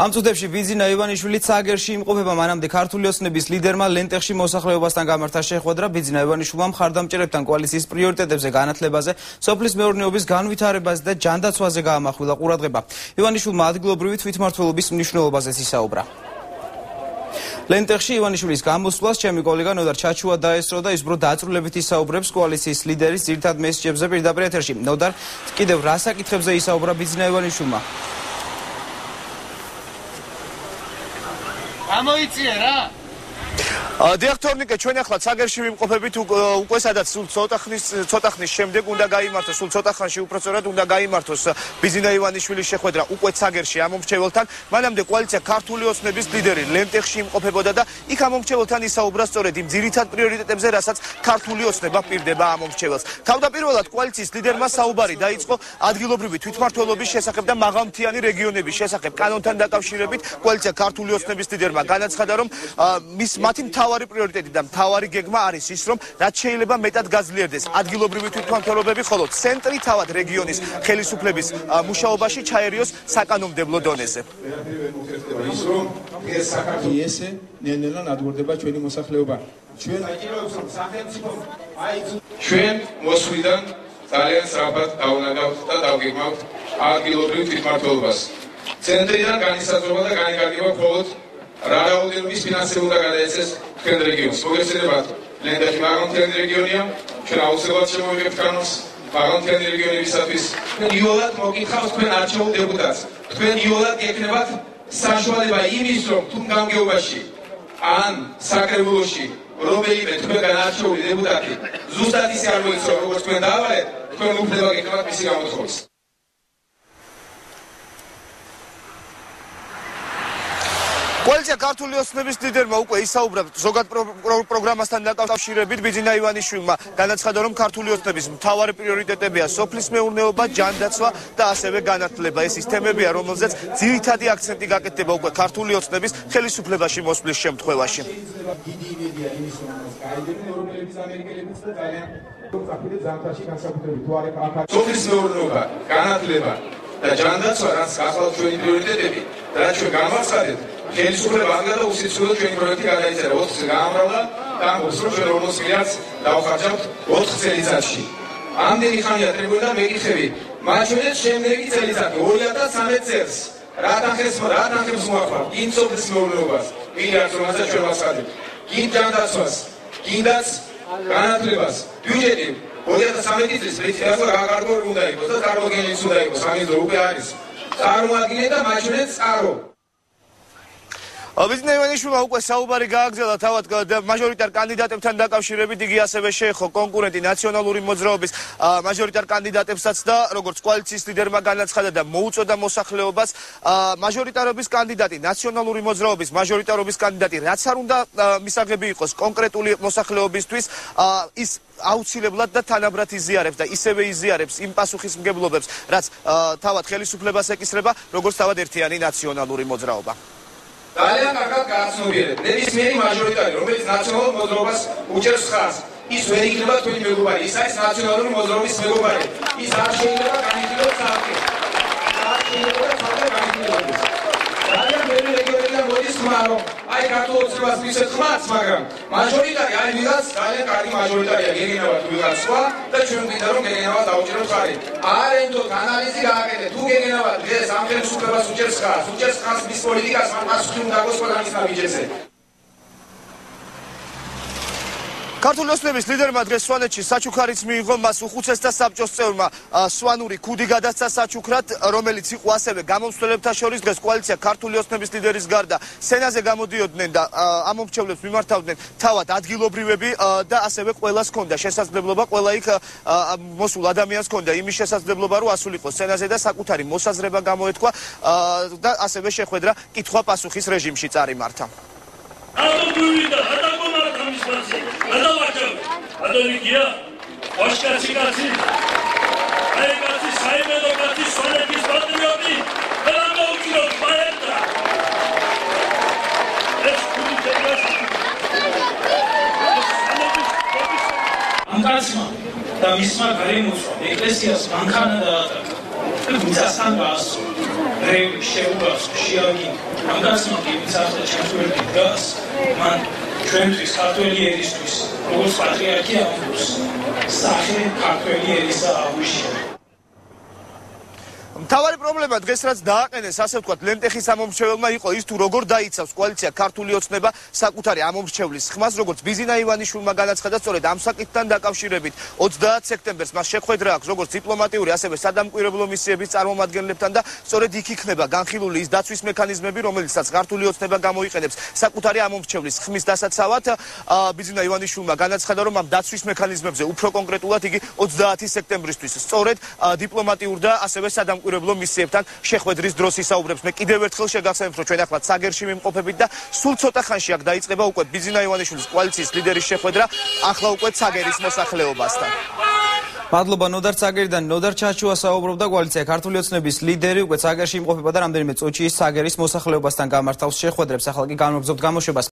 ამ წუთებში ბიძინა ივანიშვილი ცაგერში იმყოფება, მანამდე ქართული ოცნების ლიდერმა ლენტეხში მოსახლეობასთან გამართა შეხვედრა. ბიძინა ივანიშვილმა მხარდამჭერებთან კოალიციის პრიორიტეტებზე, განათლებაზე, სოფლის მეურნეობის განვითარებაზე და ჯანდაცვაზე გაამახვილა ყურადღება. ივანიშვილმა ადგილობრივი თვითმმართველობის მნიშვნელობაზეც ისაუბრა. ლენტეხში ივანიშვილის გამოსვლას ჩემი კოლეგა ნოდარ ჩაჩუა დაესწრო და ის ბრო დაწვრილებით ისაუბრებს კოალიციის ლიდერის ძირითად მესიჯებზე პირდაპირ ეთერში. ნოდარ, კიდევ რა საკითხებზე ისაუბრა ბიძინა ივანიშვილმა? გამოიწია რა. დიახტორნიკე, ჩვენ ახლა ცაგერში ვიმყოფებით უკვე სადაც სულ ცოტა ხნის შემდეგ უნდა გაიმართოს, სულ ცოტა ხანში უпростоრად უნდა გაიმართოს ბიძინა ივანიშვილის შეხვედრა უკვე ცაგერში ამომრჩეველთან. მანამდე კოალიცია ქართული ოცნების ლიდერი ლენტეხში იმყოფებოდა და იქ ამომრჩეველთან ისაუბრა სწორედ იმ ძირითად პრიორიტეტებზე, რასაც ქართული ოცნება პირდება ამომრჩეველს. თავდაპირველად კოალიციის ლიდერმა საუბარი დაიწყო ადგილობრივი თვითმმართველობის შესახებ და მაღალმთიანი რეგიონების შესახებ. კანონთან დაკავშირებით კოალიცია ქართული ოცნების ლიდერმა განაცხადა, რომ მათი მთავარი პრიორიტეტი და მთავარი გეგმა არის ის, რომ რაც შეიძლება მეტად გაძლიერდეს ადგილობრივი თვითმმართველობები, ხოლო ცენტრი თავად რეგიონის ხელისუფლების მუშაობაში ჩაერიოს საკანონმდებლო დონეზე. ესე ნელ-ნელა ნადგურდება ჩვენი მოსახლეობა. ჩვენ მოსვლიდან ძალიან სწრაფად დაუნაგავთ და დავგეგმავთ ადგილობრივ თვითმმართველობას. ცენტრიდან განისაზღვრება და განიკარგება მხოლოდ რა რაოდენობის ფინანსები უნდა გადაეცეს თქვენ რეგიონს. მოგესწრებათ, ლენტეხი მაღალმთიანი რეგიონია, ჩვენ აუცილებლად შემოვიღებთ კანონს მაღალმთიანი რეგიონებისათვის. თქვენ იოლად მოგითხავს თქვენ არჩეულ დეპუტატს. თქვენ იოლად გექნებათ საშუალება იმის, რომ თუ გამგეობაში ან საკრებულოში რომელიმე თქვენგან არჩეული დეპუტატი ზუსტად ისე არ მოიცვა, როგორც თქვენ დაავალეთ, თქვენ უფლება გექნებათ მისი გამოთხოვის. კოალიცია ქართული ოცნების ლიდერმა უკვე ისაუბრა ზოგად პროგრამასთან დაკავშირებით. ბიძინა ივანიშვილმა განაცხადა, რომ ქართული ოცნების მთავარი პრიორიტეტებია სოფლის მეურნეობა, ჯანდაცვა და ასევე განათლება. ეს ის თემებია, რომელზეც ძირითადი აქცენტი გაკეთდება უკვე ქართული ოცნების ხელისუფლებაში მოსვლის შემთხვევაში. სოფლის მეურნეობა, განათლება და ჯანდაცვა, რაც გახლავთ ჩვენი პრიორიტეტები, რაც ჩვენ გამოვაცხადეთ, ხელისუფლება ამგა და უსიცილოდ ჩვენი პროექტი გადაიწერა 4 წელი გაამრავლა და ამბობს, რომ ჩვენ 40 მილიარდს დავხარჯავთ 4 წელიწადში. ამდენი ხანია ტრიბუნიდან მეკითხები, მათ შორის შემდეგი წელიწადი 2013 წელს რა თანხებს მოახვართ იმ სოფლის მეურნეობას მილიარდს, რომელსაც ჩვენ ვაცხადებთ, იმ ჯანდაცვას, კიდაც განათლებას, ბიუჯეტი 2013 წლის პრინციპი გაკარგული უნდა იყოს და წარმოგენილი უნდა იყოს, ამის დრო უკვე არის. წარმოადგინე და მათ შორის წარო. ბიძინა ივანიშვილმა უკვე საუბარი გააგრძელა თავად მაჟორიტარ კანდიდატებთან დაკავშირებით. იგი ასევე შეეხო კონკურენტი ნაციონალური მოძრაობის მაჟორიტარ კანდიდატებსაც და როგორც კოალიციის ლიდერმა განაცხადა და მოუწოდა მოსახლეობას, მაჟორიტარობის კანდიდატი, ნაციონალური მოძრაობის მაჟორიტარობის კანდიდატი, რაც არ უნდა მისაღები იყოს კონკრეტული მოსახლეობისთვის, ის აუცილებლად და თანაბრად იზიარებს და ისევე იზიარებს იმ პასუხისმგებლობებს, რაც თავად ხელისუფლებას ეკისრება, როგორც თავად ერთიანი ნაციონალური მოძრაობა. ძალიან კარგად გააცნობიერეთ, ნებისმიერი მაჟორიტარი, რომელიც ნაციონალურ მოძრაობას უჭერს ხაზს, ის ვერ იქნება თქვენი მეგობარი, ის არის ნაციონალური მოძრაობის მეგობარი. ის არ შეიძლება განიხილოს ხალხი. არ შეიძლება ხალხი განიხილოს. ძალიან ბევრი რეგიონიდან მოდის ხმა, რომ აი ქართულ ოცნებას მისცეთ ხმაც, მაგრამ მაჟორიტარი არის ვიღაც ძალიან კარგი მაჟორიტარია, გეგენავათ ვიღაც სხვა და ჩვენ გვინდა რომ გეგენავათ დაუჭეროთ ხარი. არ ენდოთ ანალიზი გააკეთეთ, თუ გეგენავათ დღეს ამ ხელისუფლებას უჭერს ხარს მის პოლიტიკას, მან პასუხი უნდა აქვს ყველამის ნაბიჯებზე. ქართული ოცნების ლიდერმა დღეს სვანეთში საჩუქარიც მიიღო, მას უხუცესთა საბჭოს წევრმა სვანური ქუდი გადასცა საჩუქრად, რომელიც იყო ასევე გამომცველებთა შორის. დღეს კოალიცია ქართული ოცნების ლიდერის გარდა სენაზე გამოდიოდნენ და ამომრჩევლებს მიმართავდნენ თავად ადგილობრივები და ასევე ყველას ჰქონდა შესაძლებლობა, ყველა იქ მოსულ ადამიანს ჰქონდა იმის შესაძლებლობა, რომ ასულიყო სენაზე და საკუთარი მოსაზრება გამოეთქვა და ასევე შეხვედრა კითხვა-პასუხის რეჟიმში წარიმართა. Adonikia, Oshkachi Kachi, Ayakachi, Saimedo Kachi, Sonekis Patrioti, Elamokino, Paeta. Let's put it together. Ankarsma, the Misma Karimus, the Ecclesias, Mankana, the Mutasan Basso, დღევი შეუგავს შეაგი ამ გასმოგი მიცახდა ჩემსვერდი დგას მან ჩვენთვის ქართველი ერისთვის როგორც პატრიარქი ამბობს სახე ქართველი ერისა აღვიშია მთავარი პრობლემა დღეს რაც დააყენეს ასე ვთქვათ ლენტეხის ამომრჩეველმა იყო ის თუ როგორ დაიცავს კოალიცია ქართული ოცნება საკუთარი ამომრჩევლის ხმას როგორც ბიძინა ივანიშვილმა განაცხადა სწორედ ამ საკითხთან დაკავშირებით 30 სექტემბერს მას შეხვედრა აქვს როგორც დიპლომატიური ასევე სადამკვირვებლო მისიების წარმომადგენლებთან და სწორედ იქ იქნება განხილული ის დაცვის მექანიზმები რომელიცაც ქართული ოცნება გამოიყენებს საკუთარი ამომრჩევლის ხმის დასაცავად ბიძინა ივანიშვილმა განაცხადა რომ ამ დაცვის მექანიზმებზე უფრო კონკრეტულად იგი 30 სექტემბრისთვის სწორედ დიპლომატიურ და ასევე სადამკვირვებლო მისიებთან შეხვედრის დროს ისაუბრებს. მე კიდევ ერთხელ შეგახსენებთ, რომ ჩვენ ახლა ცაგერში ვიმყოფებით და სულ ცოტა ხანში აქ დაიწყება უკვე ბიძინა ივანიშვილის კოალიციის ლიდერის შეხვედრა, ახლა უკვე ცაგერის მოსახლეობასთან. მადლობა ნოდარ ცაგერიდან. ნოდარ ჩაჩუა საუბრობდა კოალიცია ქართული ოცნების ლიდერი უკვე ცაგერში იმყოფება და რამდენიმე წუთში ცაგერის მოსახლეობასთან გამართავს შეხვედრებს. ახლა კი განვაგრძობთ გამოშვებას.